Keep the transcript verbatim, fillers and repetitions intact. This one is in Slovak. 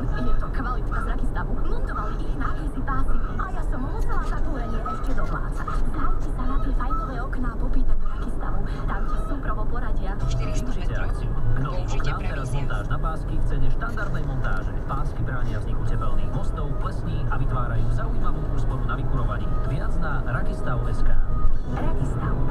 Je to kvalitka z Rakistavu. Montovali ich na akési pásy a ja som musela za kúrenie ešte doplácať. Zajdi sa na tie fajnové okná a popýtať do Rakistavu. Tam ti súprovo poradia. štyristo metrov. K novým oknám teraz montáž na pásky v cene štandardnej montáže. Pásky bránia vzniku tepelných mostov, plesní a vytvárajú zaujímavú úsporu na vykurovaní. Viac na rakistav bodka es ká. Rakistav.